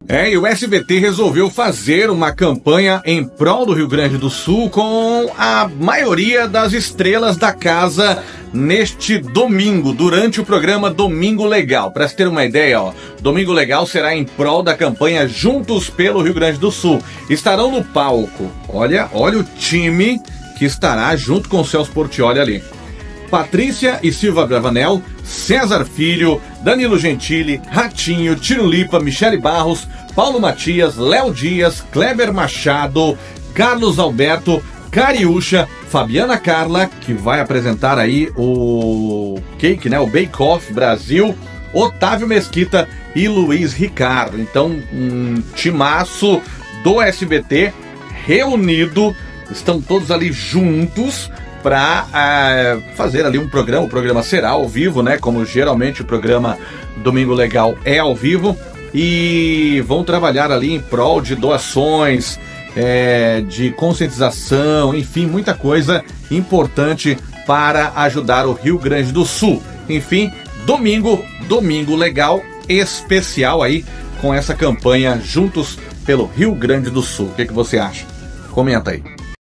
E o SBT resolveu fazer uma campanha em prol do Rio Grande do Sul com a maioria das estrelas da casa neste domingo, durante o programa Domingo Legal. Para se ter uma ideia, Domingo Legal será em prol da campanha Juntos pelo Rio Grande do Sul. Estarão no palco, olha o time que estará junto com o Celso Portiolli ali. Patrícia e Silva Bravanel, César Filho, Danilo Gentili, Ratinho, Tirulipa, Michele Barros, Paulo Matias, Léo Dias, Kleber Machado, Carlos Alberto, Cariúcha, Fabiana Carla, que vai apresentar aí o Cake, né? O Bake Off Brasil, Otávio Mesquita e Luiz Ricardo. Então, um timaço do SBT reunido, estão todos ali juntos para fazer ali um programa. O programa será ao vivo, né? Como geralmente o programa Domingo Legal é ao vivo. E vão trabalhar ali em prol de doações, de conscientização, enfim, muita coisa importante para ajudar o Rio Grande do Sul. Enfim, Domingo Legal especial aí com essa campanha Juntos pelo Rio Grande do Sul. O que você acha? Comenta aí.